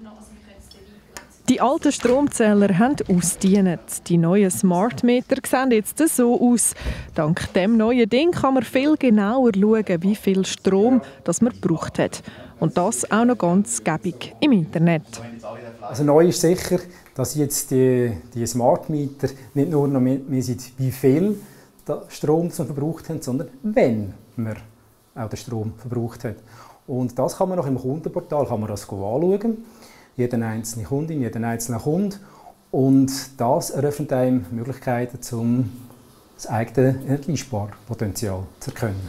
Die alten Stromzähler haben ausgedient. Die neuen Smart Meter sehen jetzt so aus. Dank dem neuen Ding kann man viel genauer schauen, wie viel Strom das man gebraucht hat. Und das auch noch ganz gäbig im Internet. Also neu ist sicher, dass jetzt die Smart Meter nicht nur noch messen, wie viel Strom wir verbraucht haben, sondern wenn wir auch den Strom verbraucht haben. Und das kann man noch im Kundenportal anschauen. Jeden einzelnen Kundin, jeden einzelnen Kunde. Und das eröffnet einem Möglichkeiten, um das eigene Energiesparpotenzial zu erkennen.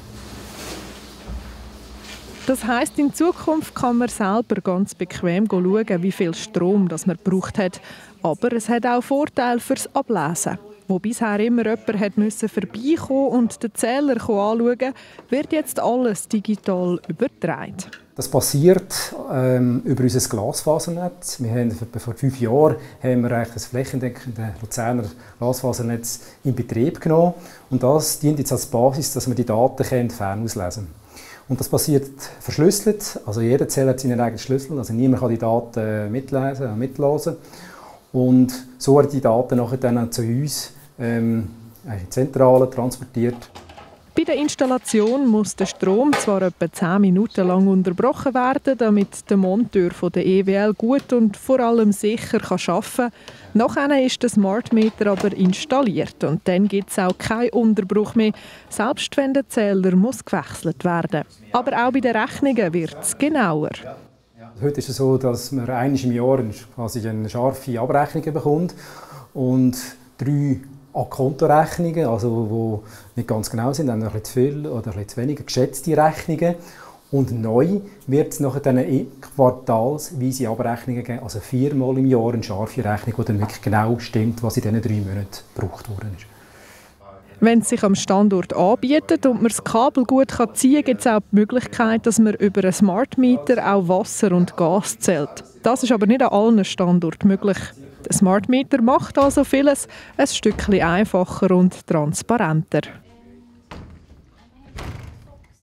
Das heisst, in Zukunft kann man selber ganz bequem schauen, wie viel Strom das man gebraucht hat. Aber es hat auch Vorteile fürs Ablesen. Wo bisher immer jemand musste vorbeikommen und den Zähler anschauen, wird jetzt alles digital übertragen. Das passiert über unser Glasfasernetz. Wir haben vor 5 Jahren das flächendeckende Luzerner Glasfasernetz in Betrieb genommen. Und das dient jetzt als Basis, dass wir die Daten fernauslesen können. Und das passiert verschlüsselt. Also jeder Zähler hat seinen eigenen Schlüssel. Also niemand kann die Daten mitlesen und mitlesen. Und so werden die Daten nachher dann zu uns in die Zentrale transportiert. Bei der Installation muss der Strom zwar etwa 10 Minuten lang unterbrochen werden, damit der Monteur von der EWL gut und vor allem sicher arbeiten kann. Nachher ist der Smart Meter aber installiert und dann gibt es auch keinen Unterbruch mehr, selbst wenn der Zähler muss gewechselt werden muss. Aber auch bei den Rechnungen wird es genauer. Heute ist es so, dass man einmal im Jahr quasi eine scharfe Abrechnung bekommt und 3 Kontorechnungen, also die nicht ganz genau sind, ein bisschen zu viel oder ein bisschen zu wenig geschätzte Rechnungen. Und neu wird es nachher dann quartalsweise Abrechnungen geben, also 4-mal im Jahr eine scharfe Rechnung, die dann wirklich genau stimmt, was in diesen 3 Monaten gebraucht worden ist. Wenn es sich am Standort anbietet und man das Kabel gut ziehen kann, gibt es auch die Möglichkeit, dass man über einen Smart Meter auch Wasser und Gas zählt. Das ist aber nicht an allen Standorten möglich. Der Smart Meter macht also vieles ein Stückchen einfacher und transparenter.